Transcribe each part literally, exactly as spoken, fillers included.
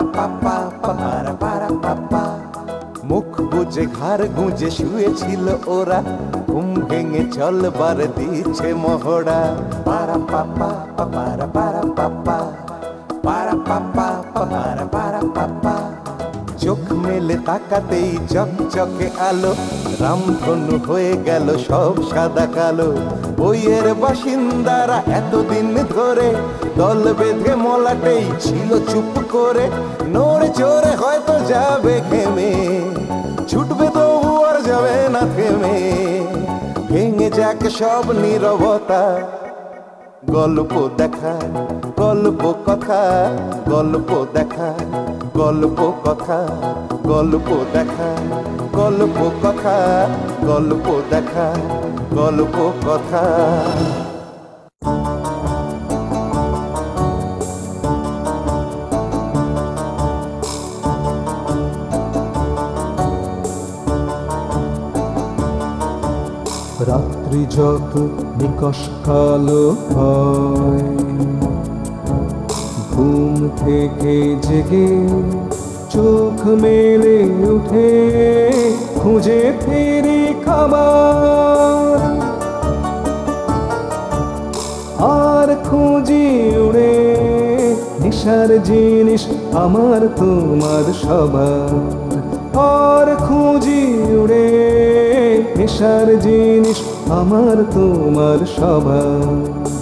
পাপা পারা পারা পাপা। মুখ বুঝে ঘাড় গুঁজে শুয়েছিল ওরা, ঘুম ভেঙে চলবার দিচ্ছে মহড়া। পারা পাপা পারা পারা পাপা, পারা পাপা পারা পারা পাপা। চোখ মেলে তাকাতেই চকচকে আলো, রামধনু হয়ে গেল সব সাদা কালো। বইয়ের বাসিন্দারা এতদিন ধরে দল বেঁধে মলাটেই ছিল চুপ করে। নড়ে চড়ে হয়তো যাবে ঘেমে, ছুটবে তবু আর যাবে না থেমে। ভেঙে যাক সব নীরবতা, গল্প দেখা গল্প কথা, গল্প দেখা গল্প কথা, গল্প দেখা গল্প কথা, গল্প দেখা গল্প কথা। রাত্রি যত নিকষ কালো হয়, ঘুম থেকে জেগে চোখ মেলে উঠে খুঁজে ফিরি খাবার। আর খুঁজি উড়ে নেশার জিনিস আমার তোমার সবার। আর খুঁজি উড়ে নেশার জিনিস আমার তোমার সবার।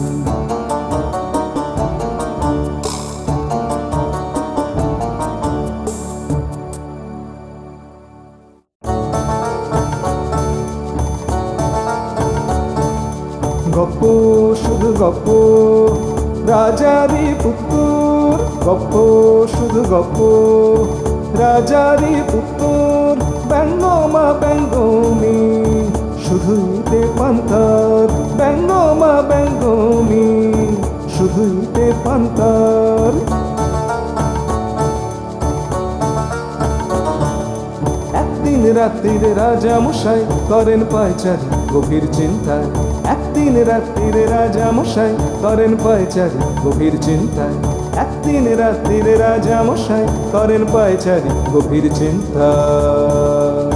গপ্প শুধু গপ্প রাজারি পুত্তর, গপ্প শুধু গপ্প রাজারি পুত্তর। ব্যঙ্গমা ব্যঙ্গমি শুধুইতে পান্তার, ব্যঙ্গমা ব্যঙ্গমি শুধুইতে পান্তার। একদিন রাত্রির রাজা মশাই করেন পায়চারি গভীর চিন্তায়। একদিন রাত্রির রাজা মশাই করেন পায়চারি গভীর চিন্তায়। একদিন রাত্রির রাজা মশাই করেন পায়চারি গভীর চিন্তায়।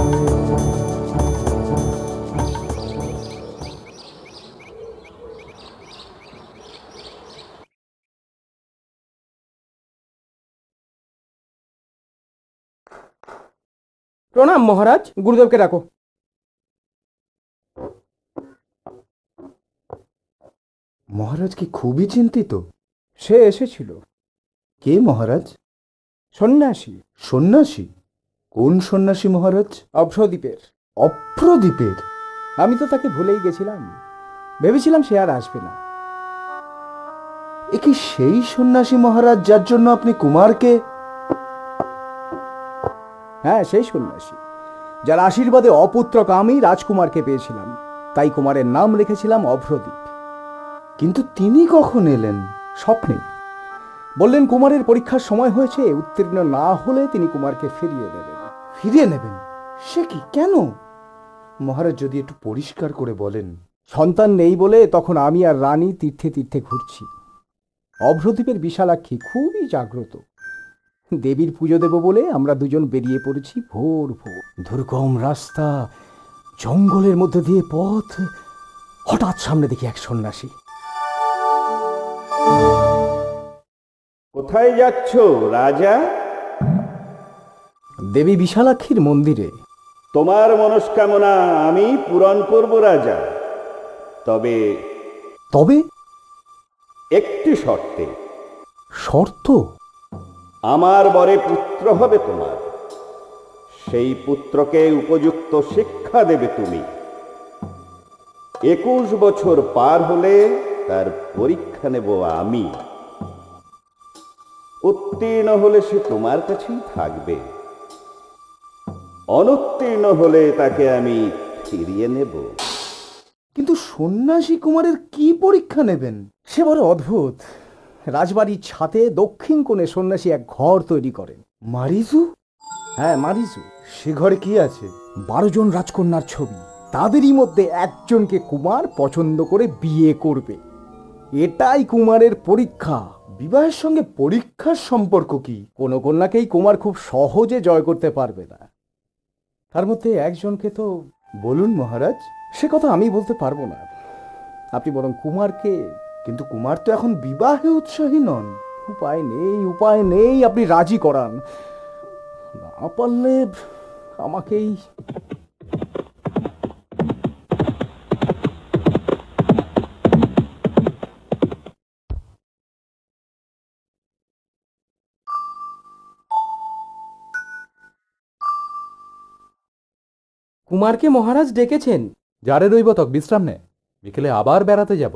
প্রণাম মহারাজ, গুরুদেবকে ডাকো। মহারাজ কি খুবই চিন্তিত? সে এসেছিল। কে মহারাজ? সন্ন্যাসী। সন্ন্যাসী? কোন সন্ন্যাসী মহারাজ? অভ্রদ্বীপের। অভ্রদ্বীপের? আমি তো তাকে ভুলেই গেছিলাম, ভেবেছিলাম সে আর আসবে না। এ কি সেই সন্ন্যাসী মহারাজ যার জন্য আপনি কুমারকে? হ্যাঁ, সেই সন্ন্যাসী যার আশীর্বাদে অপুত্রক আমি রাজকুমারকে পেয়েছিলাম, তাই কুমারের নাম রেখেছিলাম অভ্রদ্বীপ। কিন্তু তিনি কখন এলেন? স্বপ্নে। বললেন কুমারের পরীক্ষার সময় হয়েছে, উত্তীর্ণ না হলে তিনি কুমারকে ফিরিয়ে দেবেন। ফিরিয়ে নেবেন? সে কি, কেন মহারাজ? যদি একটু পরিষ্কার করে বলেন। সন্তান নেই বলে তখন আমি আর রানী তীর্থে তীর্থে ঘুরছি। অভ্রদ্বীপের বিশালাক্ষী খুবই জাগ্রত। দেবীর পুজো দেব বলে আমরা দুজন বেরিয়ে পড়েছি ভোর ভোর। দুর্গম রাস্তা, জঙ্গলের মধ্যে দিয়ে পথ। হঠাৎ সামনে দেখি এক সন্ন্যাসী। কোথায় যাচ্ছ রাজা? দেবী বিশালাক্ষীর মন্দিরে। তোমার মনস্কামনা আমি পূরণ করব রাজা, তবে তবে একটি শর্তে। শর্ত? আমার বরে পুত্র হবে তোমার, সেই পুত্রকে উপযুক্ত শিক্ষা দেবে তুমি। একুশ বছর পার হলে তার পরীক্ষা নেব আমি। উত্তীর্ণ হলে সে তোমার কাছেই থাকবে, অনুত্তীর্ণ হলে তাকে আমি ফিরিয়ে নেব। কিন্তু সন্ন্যাসী কুমারের কি পরীক্ষা নেবেন? সে বড় অদ্ভুত। রাজবাড়ির ছাদে দক্ষিণ কোণে সন্ন্যাসী এক ঘর তৈরি করেন। মারিজু? হ্যাঁ, মারিজু। সে ঘরে কি আছে? বারো জন রাজকন্যার ছবি। তাদেরই মধ্যে একজনকে কুমার পছন্দ করে বিয়ে করবে। এটাই কুমারের পরীক্ষা। বিবাহের সঙ্গে পরীক্ষার সম্পর্ক কি? কোনো কন্যাকেই কুমার খুব সহজে জয় করতে পারবে না। তার মধ্যে একজনকে তো। বলুন মহারাজ। সে কথা আমি বলতে পারবো না, আপনি বরং কুমারকে। কিন্তু কুমার তো এখন বিবাহে উৎসাহী নন। উপায় নেই, উপায় নেই, আপনি রাজি করান, না পারলে আমাকেই। কুমারকে মহারাজ ডেকেছেন। যারে রইব তক বিশ্রাম নে, বিকেলে আবার বেড়াতে যাব।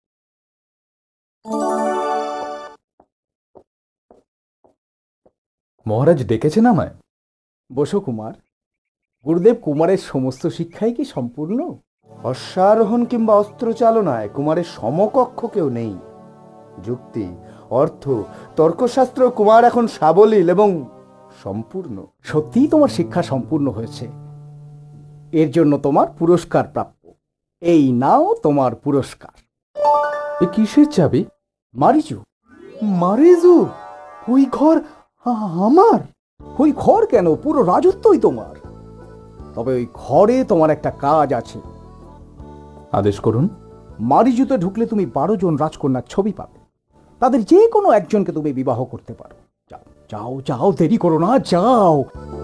মহারাজ ডেকেছেন আমায়? বসো কুমার। গুরুদেব, কুমারের সমস্ত শিক্ষাই কি সম্পূর্ণ? অশ্বারোহণ কিংবা অস্ত্র চালনায় কুমারের সমকক্ষ কেউ নেই। যুক্তি, অর্থ, তর্কশাস্ত্র কুমার এখন সাবলীল এবং সম্পূর্ণ। সত্যিই তোমার শিক্ষা সম্পূর্ণ হয়েছে, এর জন্য তোমার পুরস্কার প্রাপ্য। এই নাও তোমার পুরস্কার। এ কিসের চাবি? মারিচু। মারিজু? ওই ঘর আমার? ওই ঘর কেন, পুরো রাজত্বই তোমার। তবে ওই ঘরে তোমার একটা কাজ আছে। আদেশ করুন। মারিজুতে ঢুকলে তুমি বারো জন রাজকন্যার ছবি পাবে, তাদের যে কোনো একজনকে তুমি বিবাহ করতে পারো। যাও যাও যাও, দেরি করো না, যাও।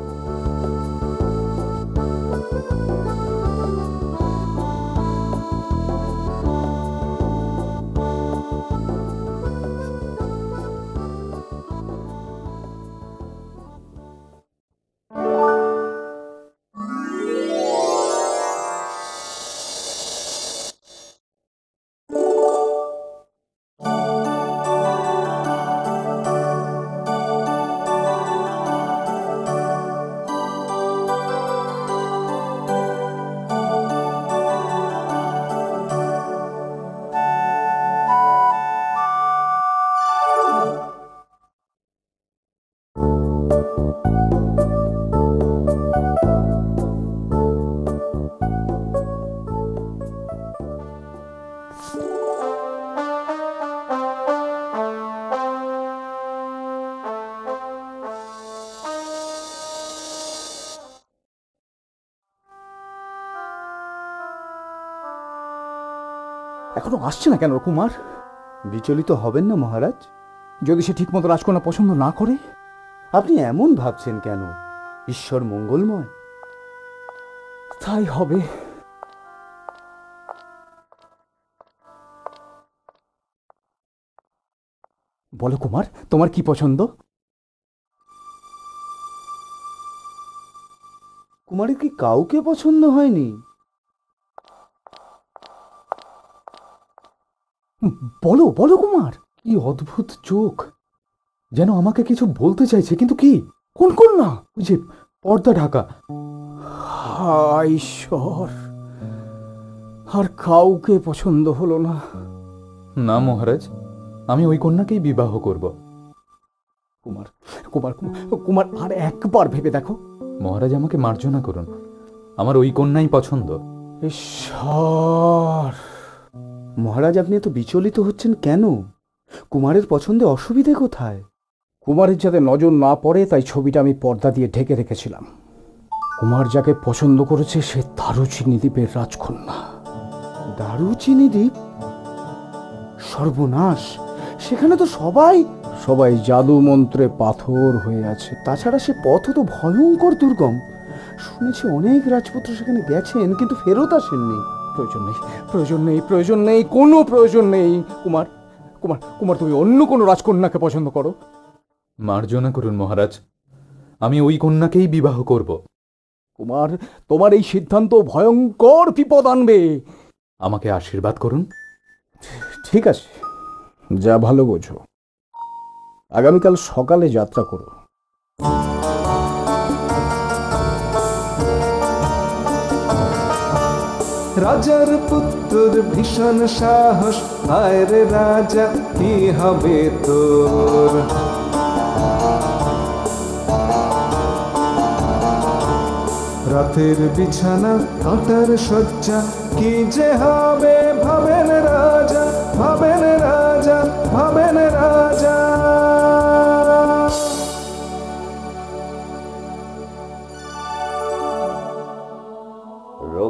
এখনো আসছে না কেন কুমার? বিচলিত হবেন না মহারাজ। যদি সে ঠিকমতো রাজকন্যা পছন্দ না করে? আপনি এমন ভাবছেন কেন? ঈশ্বর মঙ্গলময়। তাই হবে। বলো কুমার, তোমার কি পছন্দ? কুমারের কি কাউকে পছন্দ হয়নি? বলো বলো কুমার। কি অদ্ভুত চোখ, যেন আমাকে কিছু বলতে চাইছে, কিন্তু কি? কোন কন্যা? ওই যে পর্দা ঢাকা। হায় ঈশ্বর, আর কাউকে পছন্দ হলো না? না মহারাজ, আমি ওই কন্যাকেই বিবাহ করব। কুমার কুমার কুমার আর একবার ভেবে দেখো। মহারাজ আমাকে মার্জনা করুন, আমার ওই কন্যাই পছন্দ। ঈশ্বর। মহারাজ, আপনি এত বিচলিত হচ্ছেন কেন? কুমারের পছন্দে অসুবিধে কোথায়? কুমারের যাতে নজর না পড়ে তাই ছবিটা আমি পর্দা দিয়ে ঢেকে রেখেছিলাম। কুমার যাকে পছন্দ করেছে সে দারুচিনি দ্বীপের রাজকন্যা। দারুচিনি দ্বীপ? সর্বনাশ! সেখানে তো সবাই সবাই জাদু মন্ত্রে পাথর হয়ে আছে। তাছাড়া সে পথ তো ভয়ঙ্কর দুর্গম। শুনেছি অনেক রাজপুত্র সেখানে গেছেন কিন্তু ফেরত আসেননি। প্রয়োজন নেই, প্রয়োজন নেই, প্রয়োজন নেই, কোনো প্রয়োজন নেই। কুমার কুমার কুমার তুমি অন্য কোনো রাজকন্যাকে পছন্দ করো। মার্জনা করুন মহারাজ, আমি ওই কন্যাকেই বিবাহ করব। কুমার, তোমার এই সিদ্ধান্ত ভয়ঙ্কর বিপদ আনবে। আমাকে আশীর্বাদ করুন। ঠিক আছে, যা ভালো বোঝো। আগামীকাল সকালে যাত্রা করো। রাজার পুত্র ভীষণ সাহস, আয় রে রাজা কি হবে তোর? রাতের বিছানা কাঁটার শয্যা, কি যে হবে ভাবেন রাজা, ভাবেন রাজা, ভাবেন রাজা।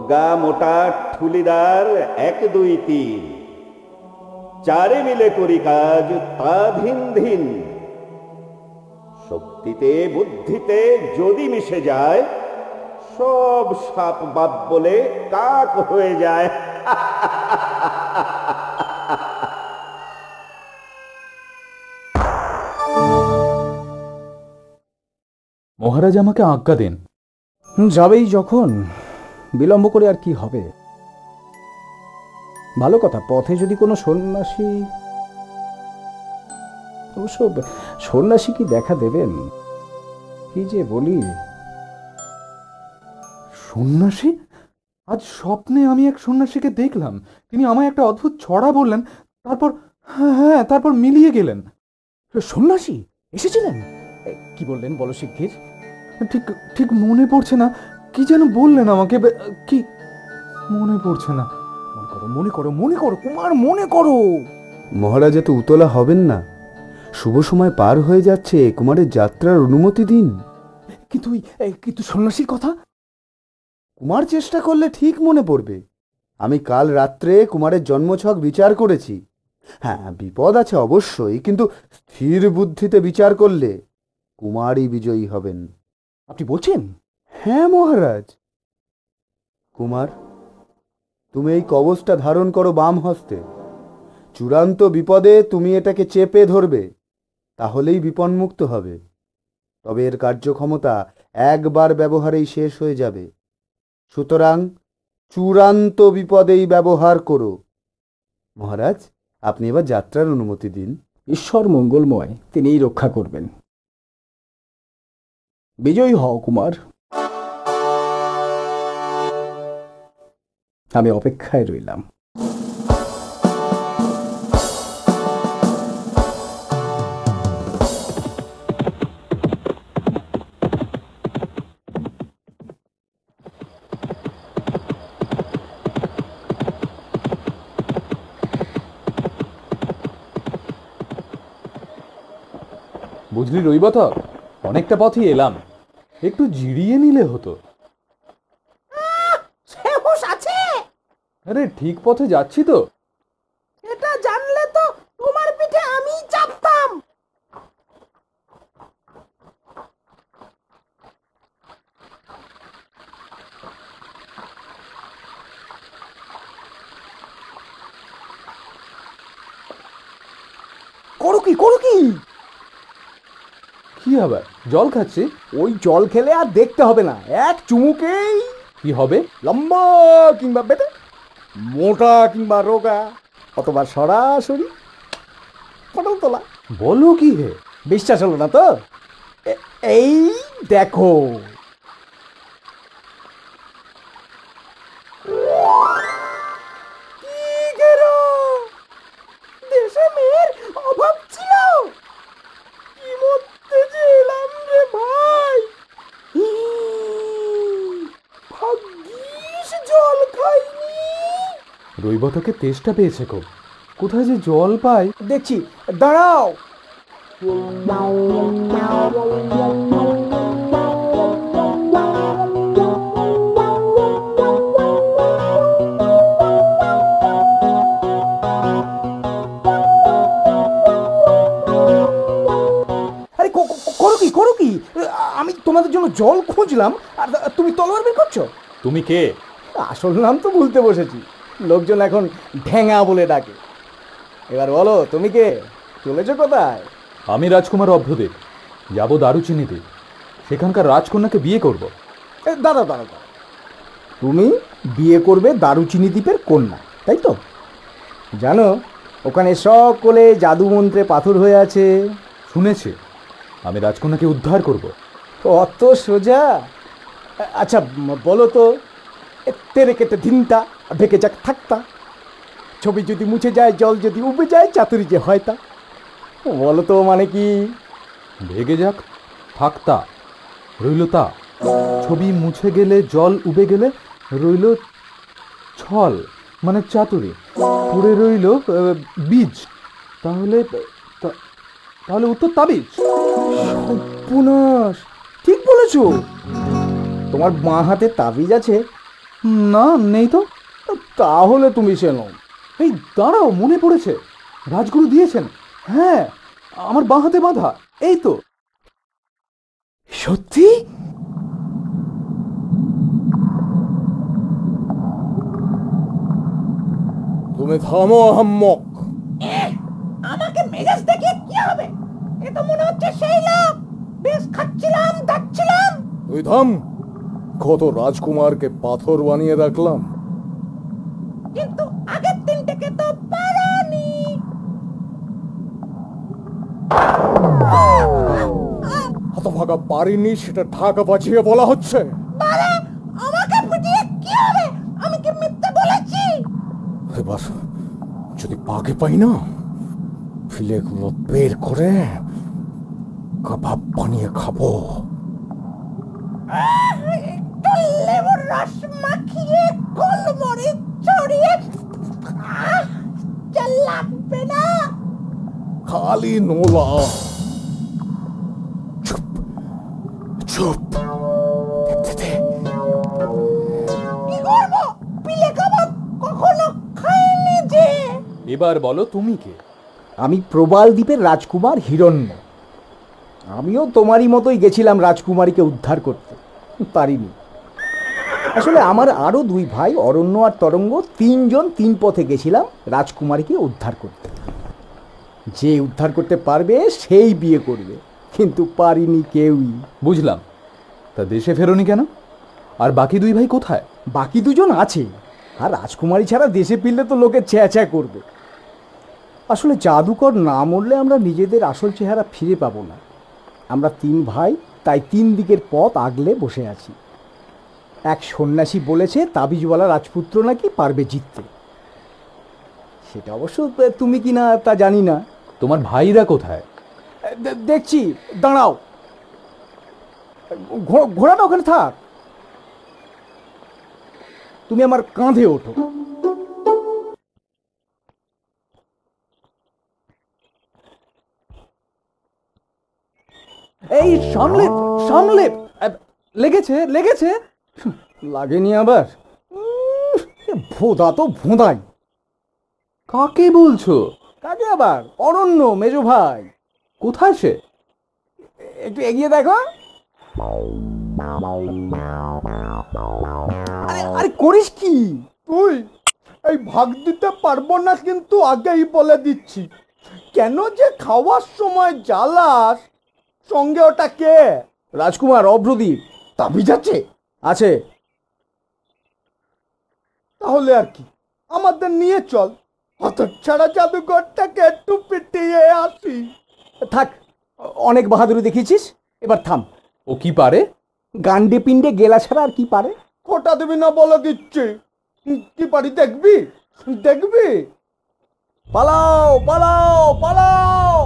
প্রজ্ঞা মোটা ঠুলিদার এক দুই তিন, চারে মিলে করি কাজ তা ধিন ধিন। শক্তিতে বুদ্ধিতে যদি মিশে যায়, সব সাপ বাপ বলে কাক হয়ে যায়। মহারাজ আমাকে আজ্ঞা দেন। যাবেই যখন, বিলম্ব করে আর কি হবে? ভালো কথা, পথে যদি কোনো সন্ন্যাসী, অবশ্য সন্ন্যাসী কি দেখা দেবেন? কি যে বলি। সন্ন্যাসী? আজ স্বপ্নে আমি এক সন্ন্যাসীকে দেখলাম। তিনি আমায় একটা অদ্ভুত ছড়া বললেন, তারপর হ্যাঁ হ্যাঁ তারপর মিলিয়ে গেলেন। সন্ন্যাসী এসেছিলেন? কি বললেন বলো শিগগির। ঠিক ঠিক মনে পড়ছে না, কি যেন বললেন আমাকে। কি মনে পড়ছে না। মনে করো মনে করো মনে করো কুমার, মনে করো। মহারাজ এত উতলা হবেন না, শুভ সময় পার হয়ে যাচ্ছে, কুমারের যাত্রার অনুমতি দিন। কিন্তু কিন্তু সন্ন্যাসীর কথা? কুমার চেষ্টা করলে ঠিক মনে পড়বে। আমি কাল রাত্রে কুমারের জন্মছক বিচার করেছি। হ্যাঁ, বিপদ আছে অবশ্যই, কিন্তু স্থির বুদ্ধিতে বিচার করলে কুমারই বিজয়ী হবেন। আপনি বলছেন? হ্যাঁ মহারাজ। কুমার, তুমি এই কবচটা ধারণ করো বাম হস্তে। চূড়ান্ত বিপদে তুমি এটাকে চেপে ধরবে, তাহলেই বিপন্মুক্ত হবে। তবে এর কার্যক্ষমতা একবার ব্যবহারেই শেষ হয়ে যাবে। সুতরাং চূড়ান্ত বিপদেই ব্যবহার করো। মহারাজ, আপনি এবার যাত্রার অনুমতি দিন। ঈশ্বর মঙ্গলময়, তিনিই রক্ষা করবেন। বিজয়ী হও কুমার। আমি অপেক্ষায় রইলাম। বুঝলি রইবত, অনেকটা পথই এলাম, একটু জিরিয়ে নিলে হতো। আরে ঠিক পথে যাচ্ছি তো। এটা জানলে তো তোমার পিঠে আমি চাপতাম। করো কি করো কি? কি আবার জল খাচ্ছি? ওই জল খেলে আর দেখতে হবে না, এক চুমুকেই কি হবে? লম্বা কিংবা বেটে, মোটা কিংবা রোগা, অথবা সরাসরি পটল তোলা। বলো কি হে? বিশ্বাস হলো না তো? এই দেখো। দেশে মেয়ের অভাব ছিল, কি মরতে যে এলাম রে ভাই। ভাগ্যিস জল খাইনি। রইবতকে তেষ্টা পেয়েছে খুব, কোথায় যে জল পাই দেখছি। দাঁড়াও। আরে করো কি করো কি? আমি তোমাদের জন্য জল খুঁজলাম আর তুমি তলোয়ার বের করছো। তুমি কে? আসল নাম তো ভুলতে বসেছি, লোকজন এখন ঢেঙা বলে ডাকে। এবার বলো তুমি কে, চলেছো কোথায়? আমি রাজকুমার অভ্রদেব, যাবো দারুচিনিতে, সেখানকার রাজকন্যাকে বিয়ে করব। দাঁড়া দাঁড়া দাঁড়া, তুমি বিয়ে করবে দারুচিনি দ্বীপের কন্যা, তাই তো? জানো ওখানে সকলে জাদু মন্ত্রে পাথর হয়ে আছে। শুনেছি, আমি রাজকন্যাকে উদ্ধার করব। অত সোজা? আচ্ছা বলো তো, তেরে কেটে দিনটা ঢেকে যাক থাকতা, ছবি যদি মুছে যায়, জল যদি উবে যায়, চাতুরি যে হয় তা। বলো তো মানে কি? ভেগে যাক থাকতা, রইল তা। ছবি মুছে গেলে, জল উবে গেলে রইল ছল, মানে চাতুরি। পড়ে রইল বীজ, তাহলে তাহলে উত্তর তাবিজ। সর্বনাশ, ঠিক বলেছো। তোমার বাঁ হাতে তাবিজ আছে, না, নেই তো। তাহলে তুমি চেনো। এই দাঁড়াও, মনে পড়েছে, রাজগুরু দিয়েছেন। হ্যাঁ, আমার বাঁ হাতে বাঁধা, এই তো। সত্যি? তুমি থামো আহাম্মক। আমাকে মেজাজ দেখিয়ে কি হবে? এ তো মনে হচ্ছে সেই লোক। বেশ খাচ্ছিলাম দাচ্ছিলাম। তুই থাম। কত রাজকুমারকে পাথর বানিয়ে রাখলাম, কিন্তু আগের দিনটাকে তো পারানি। হতভাগা পারিনি সেটা ঢাকা বাঁচিয়ে বলা হচ্ছে। বারে, আমাকে পিটিয়ে কি হবে? আমি কি মিথ্যে বলেছি? এবার যদি পাকে পাই না, ফিলেগুলো বের করে কাবাব বানিয়ে খাবো। একটু লেবুর রস মাখিয়ে গোলমরিচ ছড়িয়ে যা লাগবে না। খালি নোলা। চুপ চুপ, দেখতে দে। কি করবো? পিলে কাবাব কখনো খাইনি যে। এবার বলো তুমি কে? আমি প্রবাল দ্বীপের রাজকুমার হিরণ্য। আমিও তোমারই মতোই গেছিলাম রাজকুমারীকে উদ্ধার করতে, পারিনি। আসলে আমার আরো দুই ভাই অরণ্য আর তরঙ্গ, তিনজন তিন পথে গেছিলাম রাজকুমারীকে উদ্ধার করতে। যে উদ্ধার করতে পারবে সেই বিয়ে করবে, কিন্তু পারিনি কেউই। বুঝলাম। তা দেশে ফেরোনি কেন? আর বাকি দুই ভাই কোথায়? বাকি দুজন আছে, আর রাজকুমারী ছাড়া দেশে ফিরলে তো লোকে ছ্যা ছ্যা করবে। আসলে জাদুকর না মরলে আমরা নিজেদের আসল চেহারা ফিরে পাবো না। আমরা তিন ভাই, তাই তিন দিকের পথ আগলে বসে আছি। এক সন্ন্যাসী বলেছে তাবিজওয়ালা রাজপুত্র নাকি পারবে জিততে। সেটা অবশ্য তুমি কি না তা জানি না। তোমার ভাইরা কোথায়? দেখছি, দাঁড়াও। ঘোড়াটা ওখানে থাক, তুমি আমার কাঁধে ওঠো। এই সামলে সামলে, লেগেছে লেগেছে। লাগেনি আবার? ভোঁদা তো ভোঁদাই। কাকে বলছো? কাকে আবার? অরণ্য, মেজো ভাই। কোথায় সে? একটু এগিয়ে দেখো। আরে আরে করিস কি তুই? এই ভাগ দিতে পারবো না, কিন্তু আগেই বলে দিচ্ছি। কেন যে খাওয়ার সময় জ্বালাস? সঙ্গে ওটা কে? রাজকুমার অভ্রদীপ। তাবিজ আছে? আছে। তাহলে আর কি, আমাদের নিয়ে চল। হতচ্ছাড়া জাদুঘরটাকে একটু পিটিয়ে আসি। থাক, অনেক বাহাদুরি দেখিয়েছিস, এবার থাম। ও কি পারে? গান্ডে পিণ্ডে গেলা ছাড়া আর কি পারে? খোটা দিবি না বলে দিচ্ছি। কি পারি দেখবি? দেখবি? পালাও পালাও পালাও।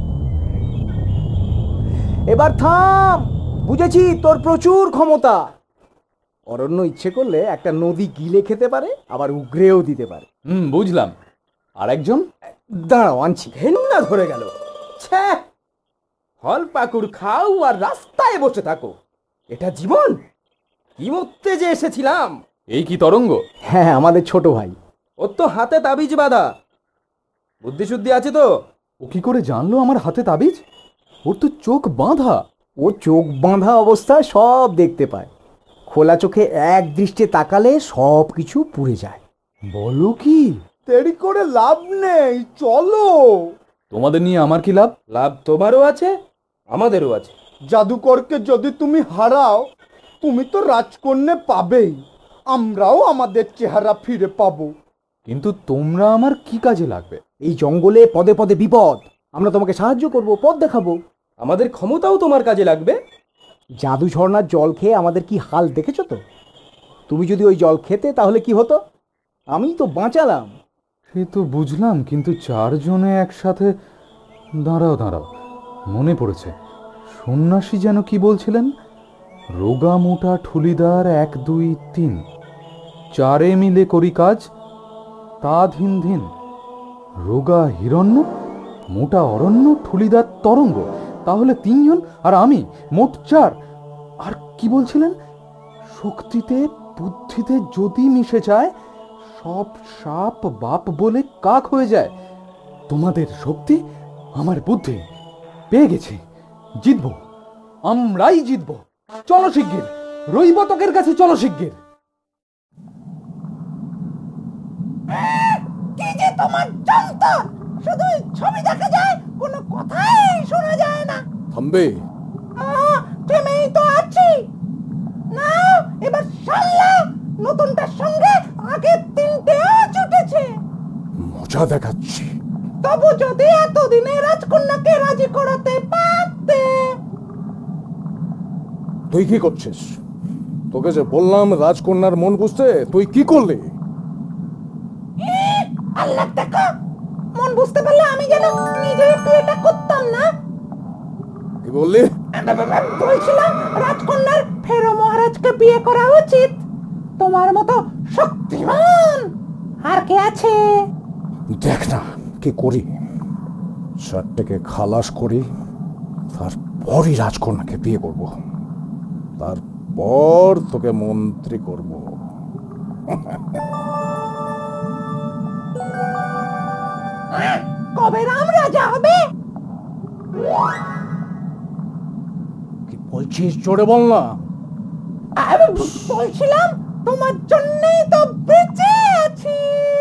এবার থাম, বুঝেছি তোর প্রচুর ক্ষমতা। অরণ্য ইচ্ছে করলে একটা নদী গিলে খেতে পারে, আবার উগরেও দিতে পারে। হুম, বুঝলাম। আর একজন? দাঁড়াও, আনছি। ঘেন্না ধরে গেল। ছ্যা, ফল পাকুড় খাও আর রাস্তায় বসে থাকো, এটা জীবন? কি মরতে যে এসেছিলাম। এই কি তরঙ্গ? হ্যাঁ, আমাদের ছোট ভাই। ওর তো হাতে তাবিজ বাঁধা। বুদ্ধি শুদ্ধি আছে তো? ও কি করে জানলো আমার হাতে তাবিজ? ওর তো চোখ বাঁধা। ও চোখ বাঁধা অবস্থায় সব দেখতে পায়, খোলা চোখে এক দৃষ্টে তাকালে সব কিছু পুড়ে যায়। বলো কি? দেরি করে লাভ নেই, চলো। তোমাদের নিয়ে আমার কি লাভ? লাভ তোমারও আছে, আমাদেরও আছে। জাদুকরকে যদি তুমি হারাও, তুমি তো রাজকন্যা পাবেই, আমরাও আমাদের চেহারা ফিরে পাবো। কিন্তু তোমরা আমার কি কাজে লাগবে? এই জঙ্গলে পদে পদে বিপদ, আমরা তোমাকে সাহায্য করব, পথ দেখাবো। আমাদের ক্ষমতাও তোমার কাজে লাগবে। জাদু ঝর্ণার জল খেয়ে আমাদের কি হাল দেখেছো তো? তুমি যদি ওই জল খেতে তাহলে কি হতো? আমি তো বাঁচালাম। সে তো বুঝলাম, কিন্তু চারজনে একসাথে। দাঁড়াও দাঁড়াও, মনে পড়েছে। সন্ন্যাসী যেন কি বলছিলেন? রোগা মোটা ঠুলিদার এক দুই তিন, চারে মিলে করি কাজ, তা ধিন ধিন। রোগা হিরণ্য, মোটা অরণ্য, ঠুলিদার তরঙ্গ, তাহলে তিনজন, আর আমি মোট চার। আর কি বলছিলেন? শক্তিতে বুদ্ধিতে যদি মিশে যায়, সব সাপ বাপ বলে কাক হয়ে যায়। তোমাদের শক্তি, আমার বুদ্ধি, পেয়ে গেছি। জিতবো, আমরাই জিতবো। চলো শিগগির, রইবতকের কাছে চলো শিগগির। কি যে তোমার যন্ত্র, শুধু ছবি দেখা যায়, কোনো কথাই শোনা যায় না। থামবে। থেমেই তো আছি। না, এবার সাল্লা নতুনটার সঙ্গে আগের তিনটেও জুটেছে। মজা দেখাচ্ছি। তবু যদি এতদিনে রাজকন্যাকে রাজি করাতে পারতে। তুই কি করছিস? তোকে যে বললাম রাজকন্যার মন বুঝতে, তুই কি করলি? আল্লাহ দেখা, মন বুঝতে পারলে আমি যেন নিজে একটু এটা করতাম না। কি বললি? বলছিলাম রাজকন্যার ফেরো মহারাজকে বিয়ে করা উচিত। তোমার মতো শক্তিমান আর কে আছে? দেখ না কি করি। চারটেকে খালাস করি, তারপরই রাজকন্যাকে বিয়ে করব। তারপর তোকে মন্ত্রী করব। কবে রাম রাজা হবে? কি বলছিস, জোরে বল না। আমি বলছিলাম তোমার জন্যই তো বেঁচে আছি।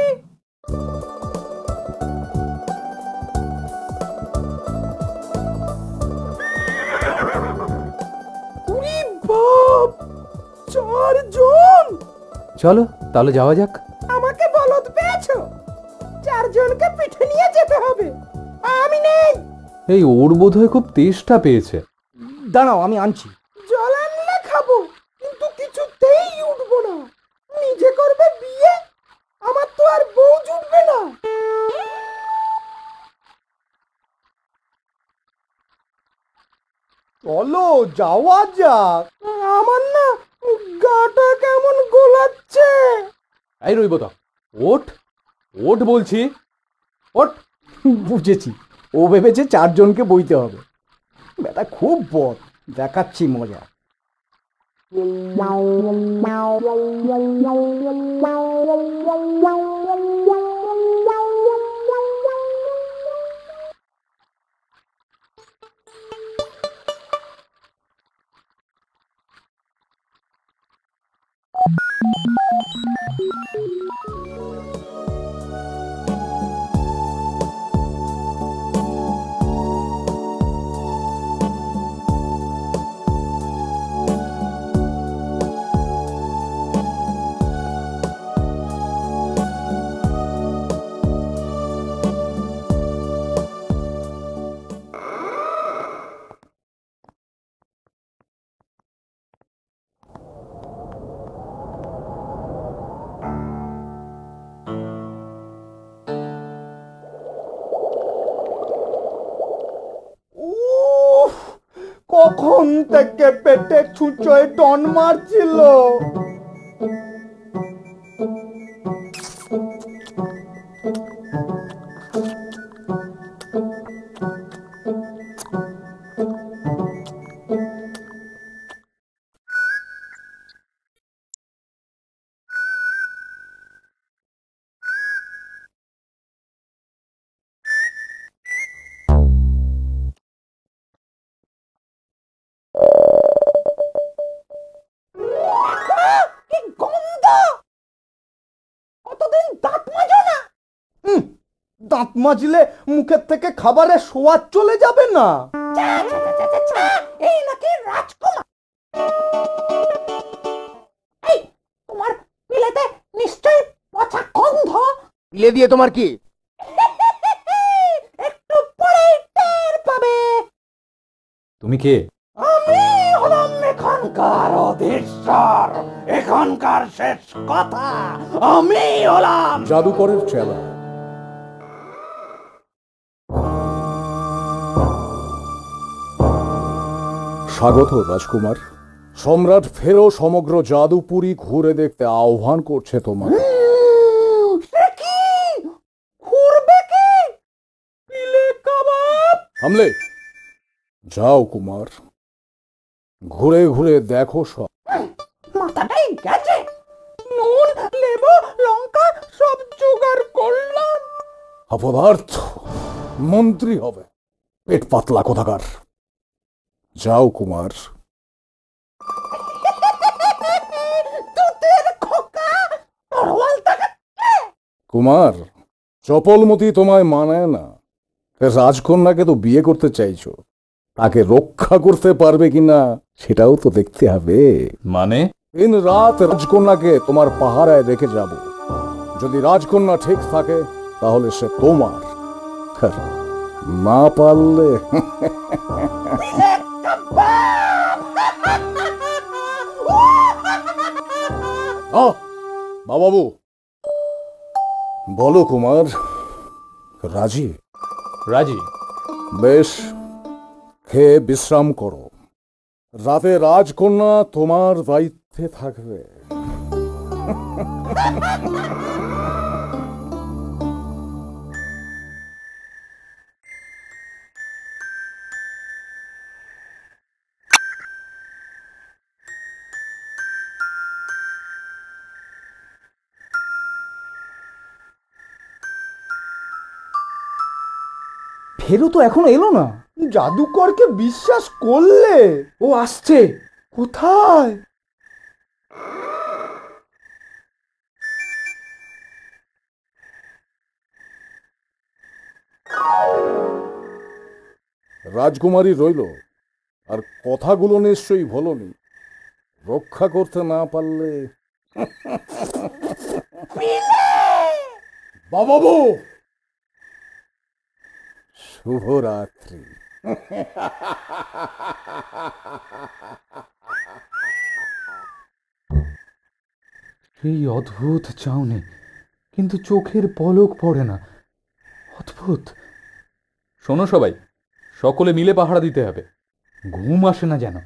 চারজন? চলো তাহলে যাওয়া যাক। আমাকে বলদ পেয়েছো? চারজনকে পিঠে নিয়ে যেতে হবে, আমি নেই। এই ওর বোধহয় খুব তেষ্টা পেয়েছে। দাঁড়াও, আমি আনছি। জল আনলে খাবো, কিন্তু কিছুতেই উঠবো না। নিজে করবে বিয়ে, আমার তো আর বউ জুটবে না। চলো যাওয়া যাক। আমার না গাটা কেমন গোলাচ্ছে। এই রইবতক, ওঠ ওঠ বলছি, ওঠ। বুঝেছি, ও ভেবেছে চারজনকে বইতে হবে। বেটা খুব বদ, দেখাচ্ছি মজা। কখন থেকে পেটে ছুঁচোয় টন মারছিল। দাঁত মাজলে মুখের থেকে খাবারের সোয়াদ চলে যাবে না? এই নাকি রাজকুমার? এই তোমার পিলেতে নিশ্চয়ই পচা গন্ধ। পিলে দিয়ে তোমার কি? একটু পরে টের পাবে। তুমি কে? আমি হলাম এখানকার অধীশ্বর, এখানকার শেষ কথা। আমি হলাম জাদুকরের চেলা। স্বাগত রাজকুমার। সম্রাট ফেরো সমগ্র জাদুপুরি ঘুরে দেখতে আহ্বান করছে তোমার। হামলে যাও কুমার, ঘুরে ঘুরে দেখো সব। মাথাটাই গেছে। নুন লেবু লঙ্কা সব জোগাড় করলাম। অপদার্থ, মন্ত্রী হবে, পেট পাতলা কোথাকার। যাও কুমার। তুতের খোকা তরোয়াল দেখাচ্ছে। কুমার, চপলমতি তোমায় মানায় না। রাজকন্যাকে তো বিয়ে করতে চাইছো, তাকে রক্ষা করতে পারবে কিনা সেটাও তো দেখতে হবে। মানে? দিন রাত রাজকন্যাকে তোমার পাহারায় রেখে যাব। যদি রাজকন্যা ঠিক থাকে তাহলে সে তোমার, না পারলে বাবু বলো কুমার, রাজি? রাজি। বেশ, খেয়ে বিশ্রাম করো। রাতে রাজকন্যা তোমার দায়িত্বে থাকবে। ফেরো তো এখনো এলো না। জাদুকরকে বিশ্বাস করলে? ও আসছে। কোথায়? রাজকুমারী রইল, আর কথাগুলো নিশ্চয়ই বলনি। রক্ষা করতে না পারলে বাবু, শুভরাত্রি। এই অদ্ভুত চাউনি, কিন্তু চোখের পলক পড়ে না। অদ্ভুত। শোনো সবাই, সকলে মিলে পাহারা দিতে হবে, ঘুম আসে না যেন।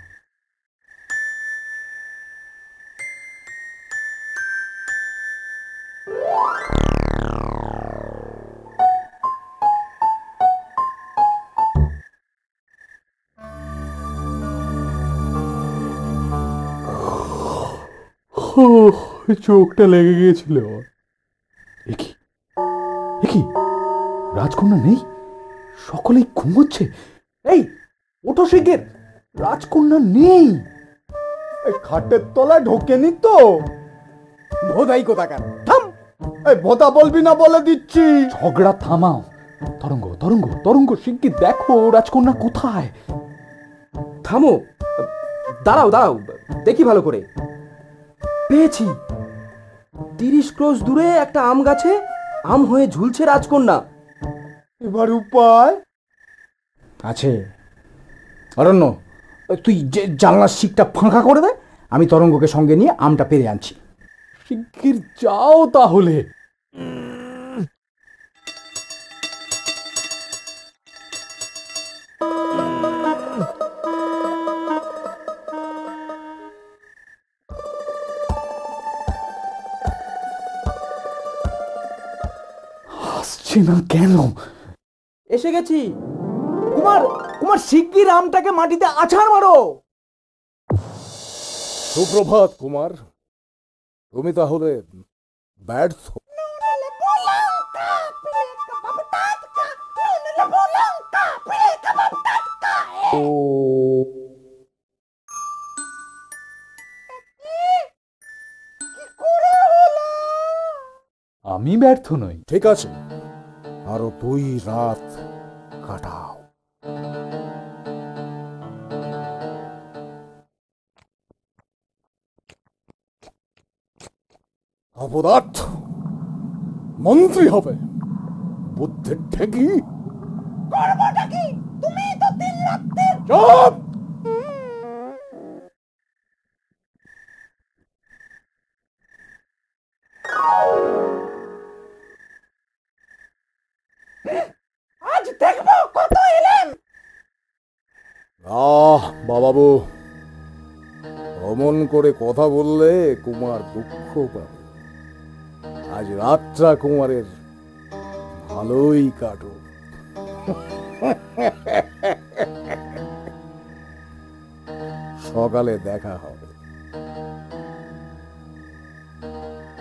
চোখটা লেগে গিয়েছিল। একই একই, রাজকন্যা নেই, সকলেই ঘুমোচ্ছে। এই ওঠো শিগগির, রাজকন্যা নেই। খাটের তলায় ঢোকেনি তো? ভোদাই কোথাকার। থাম, এই ভোদা বলবি না বলে দিচ্ছি। ঝগড়া থামাও। তরঙ্গ তরঙ্গ তরঙ্গ, শিগগির দেখো রাজকন্যা কোথায়। থামো, দাঁড়াও দাঁড়াও, দেখি ভালো করে। পেয়েছি, তিরিশ ক্রোশ দূরে একটা আম গাছে আম হয়ে ঝুলছে রাজকন্যা। এবার উপায় আছে। অরণ্য, তুই যে জানলার শিকটা ফাঁকা করে দে, আমি তরঙ্গকে সঙ্গে নিয়ে আমটা পেরে আনছি। শিগগির যাও তাহলে। আসছে না কেন? এসে গেছি। কুমার, কুমার শিগগির আমটাকে মাটিতে আছাড় মারো। সুপ্রভাত কুমার, তুমি তাহলে ব্যর্থ। আমি ব্যর্থ নই। ঠিক আছে, আরো দুই রাত কাটাও। অপদার্থ, মন্ত্রী হবে, বুদ্ধির ঠেকি। করবোটা কি? তুমি তো তিন রাত্রে চুপ! আজ দেখবো কত এলেন। আহ বাবাবু, অমন করে কথা বললে কুমার দুঃখ পাবে। আজ রাতটা কুমারের ভালোই কাটুক। সকালে দেখা হবে।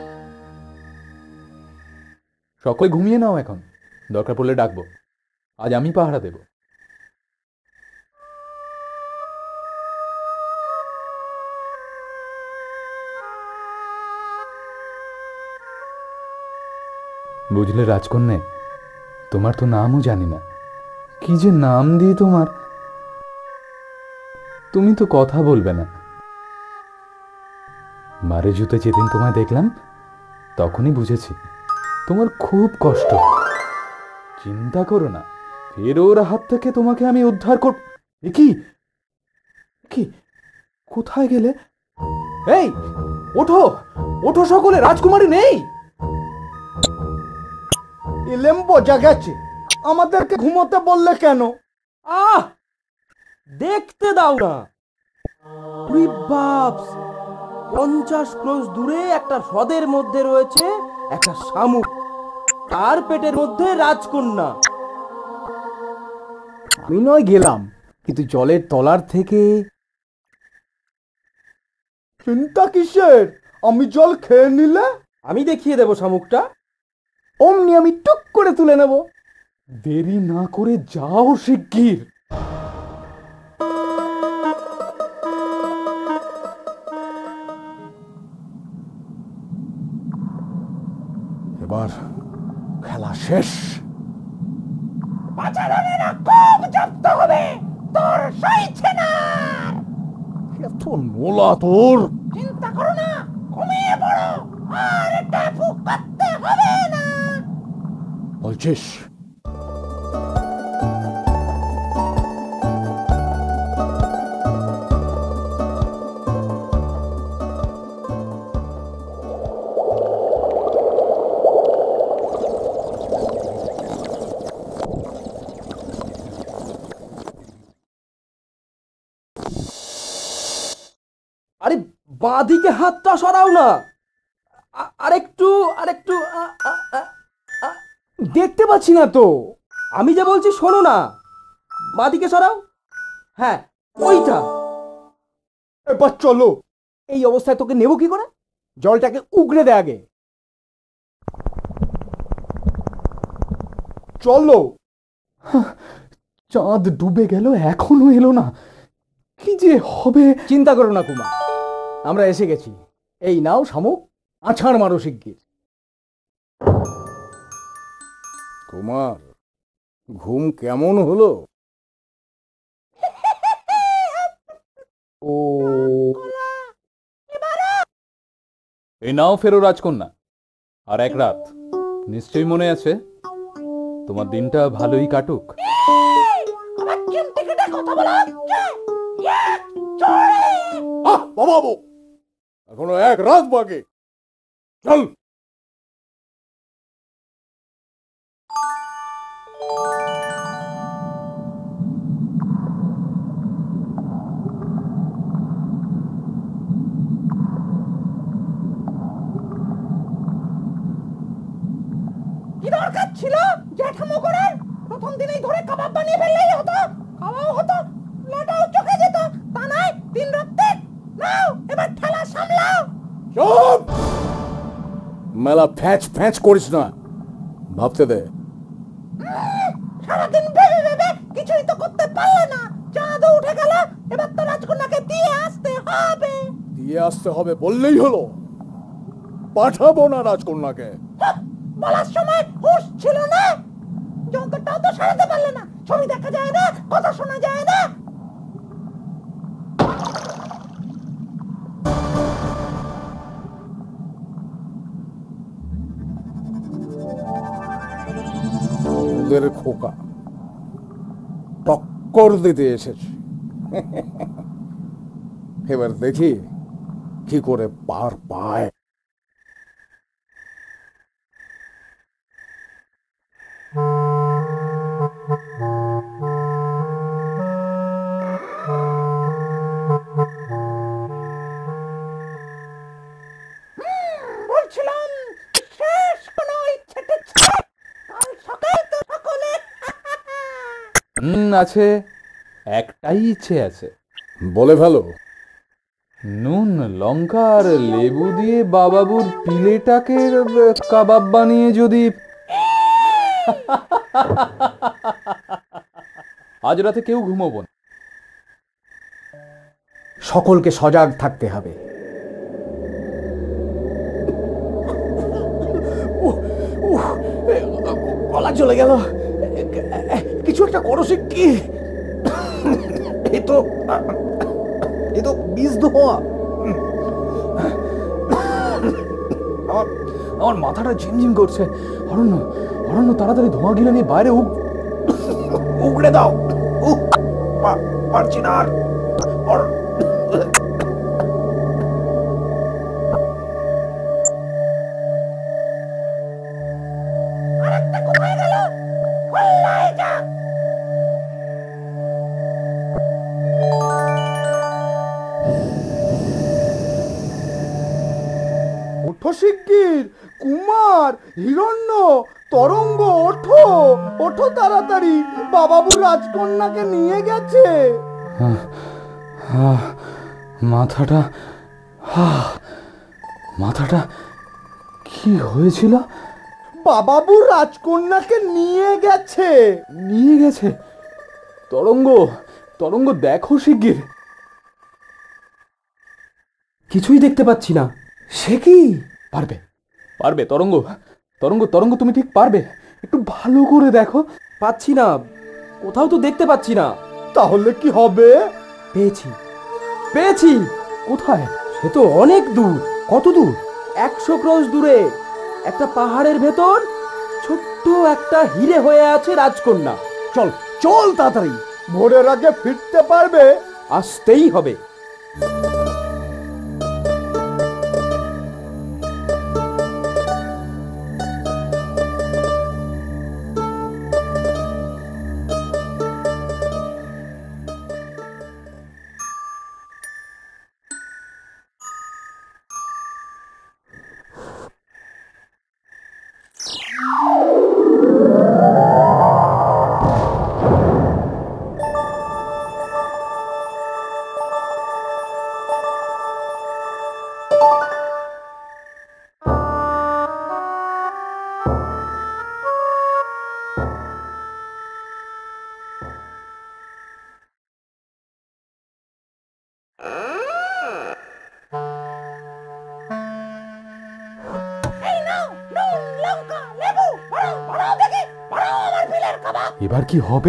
সকলে ঘুমিয়ে নাও, এখন দরকার পড়লে ডাকবো। আজ আমি পাহারা দেব। বুঝলে রাজকন্যা, তোমার তো নামও জানি না, কি যে নাম দিই তোমার। তুমি তো কথা বলবে না। মারে জুতে যেদিন তোমায় দেখলাম তখনই বুঝেছি তোমার খুব কষ্ট। চিন্তা করো না, ফের ওর হাত থেকে তোমাকে আমি উদ্ধার কর। কি কি কোথায় গেলে? এই ওঠো, ওঠো সকলে, রাজকুমারী নেই। এলেম বোঝা গেছে, আমাদেরকে ঘুমোতে বললে কেন? আহ দেখতে দাও না। বাপস, পঞ্চাশ ক্রোশ দূরে একটা হ্রদের মধ্যে রয়েছে একটা শামুক, তার পেটের মধ্যে রাজকন্যা। আমি নয় গেলাম, কিন্তু জলের তলার থেকে। চিন্তা কিসের? আমি জল খেয়ে নিলে আমি দেখিয়ে দেব শামুকটা। অমনি আমি টুক করে তুলে নেব। দেরি না করে যাও শিগগির। এবার খেলা শেষ। এত নোলা তোর! চিন্তা করো না, ঘুমিয়ে পড়ো, আর টাপু করতে হবে না। বলছিস? আরে বাঁদিকে হাতটা সরাও না। আরেকটু আরেকটু। দেখতে পাচ্ছি না তো। আমি যে বলছি শোনো না, বাঁদিকে সরাও। হ্যাঁ ওইটা। এবার চলো। এই অবস্থায় তোকে নেব কি করে? জলটাকে উগড়ে দে আগে। চলো। চাঁদ ডুবে গেল, এখনো এলো না। কি যে হবে। চিন্তা করো না কুমার, আমরা এসে গেছি। এই নাও শামুক, আছাড় মারো শিগগির। কুমার, ঘুম কেমন হলো? ও এই নাও ফেরো রাজকন্যা, আর এক রাত। নিশ্চয়ই মনে আছে, তোমার দিনটা ভালোই কাটুক। বাবা, এখনো এক রাত বাকি। চল। কি দরকার ছিল জ্যাঠামো করে? প্রথম দিনেই ধরে কাবাব বানিয়ে ফেললেই হতো, খাওয়াও হতো, লাটাও চোখে যেত। তা নয়, তিন রক্তে। নাও এবার ঠেলা সামলাও। চুপ! মেলা ফ্যাঁচ ফ্যাঁচ করিস না, ভাবতে দে। সারাদিন ভেবে ভেবে কিছুই তো করতে পারলে না। চাঁদও উঠে গেল, এবার তো রাজকন্যাকে দিয়ে আসতে হবে। দিয়ে আসতে হবে বললেই হলো? পাঠাবো না রাজকন্যাকে। বলার সময় হুঁশ ছিল না? যন্ত্রটাও তো সারাতে পারলে না। ছবি দেখা যায় না, কথা শোনা যায় না। ওদের খোকা টক্কর দিতে এসেছে। এবার দেখি কি করে পার পায়। বলছিলাম শেষ কোন ইচ্ছে টিচ্ছে? কাল সকাল তো সকলে। হুম, আছে, একটাই ইচ্ছে আছে। বলে ফেলো। নুন লঙ্কা আর লেবু দিয়ে বাবাবুর পিলেটাকে কাবাব বানিয়ে যদি। আজ রাতে কেউ ঘুমোবো না। সকলকে সজাগ থাকতে হবে। গলা চলে গেল, কিছু একটা করো কি? এই তো এই তো বীজ ধোয়া। আমার আমার মাথাটা ঝিমঝিম করছে। অরণ্য অরণ্য তাড়াতাড়ি ধোঁয়া গিলে নিয়ে বাইরে উগ উগড়ে দাও। পারছি না আর। ওঠো শিগগির, কুমার, হিরণ্য, তরঙ্গ, ওঠো ওঠো তাড়াতাড়ি, বাবাবু রাজকন্যাকে নিয়ে গেছে। মাথাটা মাথাটা কি হয়েছিল? বাবাবু রাজকন্যাকে নিয়ে গেছে। নিয়ে গেছে? তরঙ্গ তরঙ্গ দেখো শিগগির। কিছুই দেখতে পাচ্ছি না। সে কি? পারবে পারবে তরঙ্গ তরঙ্গ তরঙ্গ তুমি ঠিক পারবে? একটু ভালো করে দেখো। পাচ্ছি না, কোথাও তো দেখতে পাচ্ছি না। তাহলে কি হবে? পেয়েছি পেয়েছি। কোথায়? সে তো অনেক দূর। কত দূর? একশো ক্রোশ দূরে একটা পাহাড়ের ভেতর ছোট্ট একটা হিরে হয়ে আছে রাজকন্যা। চল চল তাড়াতাড়ি, ভোরের আগে ফিরতে পারবে? আসতেই হবে। এবার কি হবে?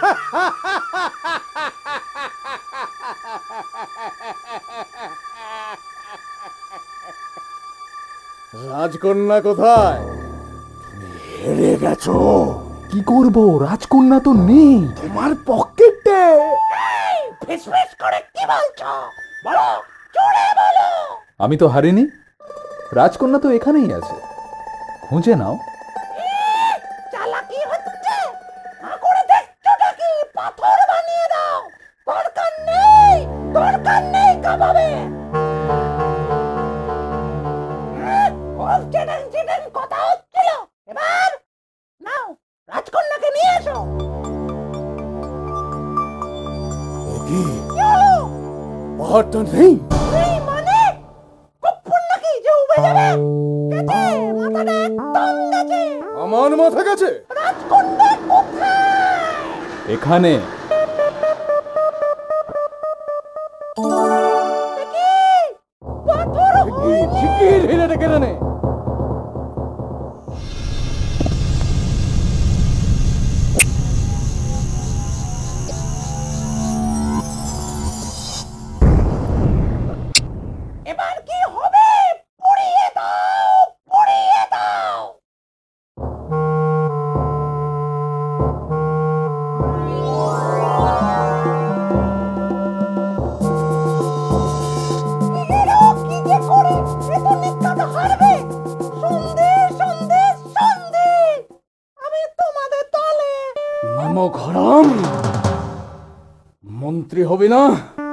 রাজকন্যা কোথায়? হেরে গেছো। কি করব? রাজকন্যা তো নেই। তোমার পকেটে। ফিসফিস করে কি বলছো? বলো, জোরে বলো। আমি তো হারিনি, রাজকন্যা তো এখানেই আছে, খুঁজে নাও। চালাকি হচ্ছে, করে দেখছোটা কি? পাথর বানিয়ে দাও। দরকার নেই, দরকার নেই কাবাবে। চিটেন চিটেন কথা হচ্ছিল। এবার নাও, রাজকন্যাকে নিয়ে এসো। কি পাহাড়টা নেই? এই মানে কপ্পুর নাকি যে উবে যাবে? গেছে, মাথাটা একদম গেছে। আমার মাথা গেছে? রাজকন্যা কোথায়? এখানে। পাথর শিগগির হিরেটা কেড়ে নে। এবার কি হবে? পুড়িয়ে দাও, পুড়িয়ে দাও। কি যে করে, এ তো নিকাত হারবে। সন্ধে সন্ধে সন্ধে, আমি তোমাদের দলে। নামক হারাম, মন্ত্রী হবে না?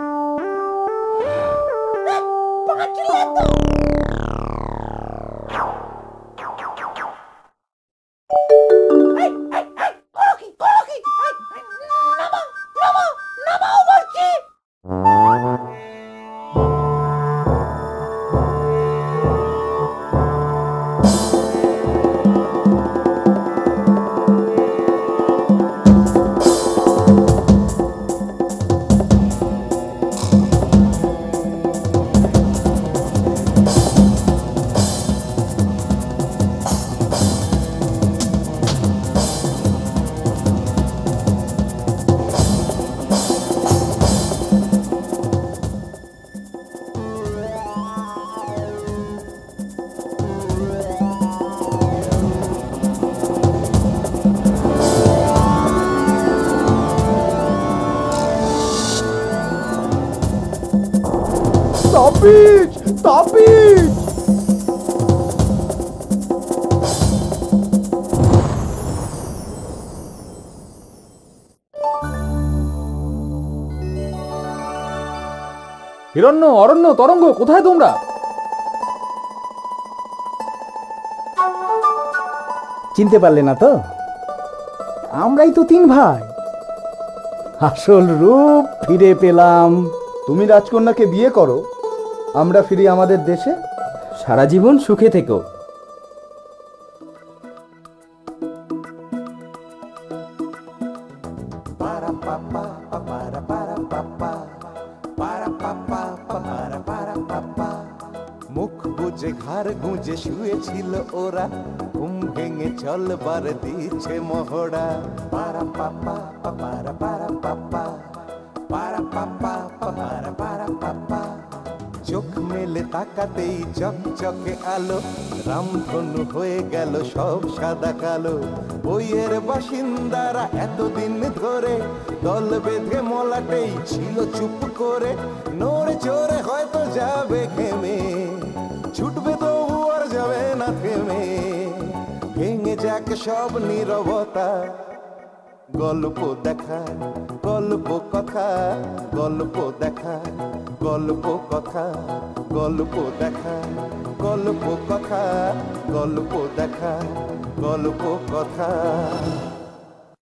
বাঁচলে তো। এই, এই, এই, করো কি, করো কি? এই, এই, নামাও, নামাও, নামাও বলছি। তাবিজ তাবিজ। হিরণ্য, অরণ্য, তরঙ্গ, কোথায় তোমরা? চিনতে পারলে না তো? আমরাই তো তিন ভাই। আসল রূপ ফিরে পেলাম। তুমি রাজকন্যাকে বিয়ে করো, আমরা ফিরি আমাদের দেশে। সারা জীবন সুখে থেকো। মুখ বুঝে ঘাড় গুঁজে শুয়েছিল ওরা, ঘুম ভেঙে চলবার দিচ্ছে মহড়া। পারা পাপা পারা পারা পাপা পারা পাপা পারা পারা পাপা। চোখ মেলে তাকাতেই চকচকে আলো, রামধনু হয়ে গেল সব সাদা কালো। বইয়ের বাসিন্দারা এতদিন ধরে দল বেঁধে মলাটেই ছিল চুপ করে। নড়ে চড়ে হয়তো যাবে ঘেমে, ছুটবে তবু আর যাবে না থেমে। ভেঙে যাক সব নীরবতা, গল্প দেখা গল্প কথা, গল্প দেখা গল্প কথা, গল্প দেখা গল্প কথা, গল্প দেখা গল্প কথা।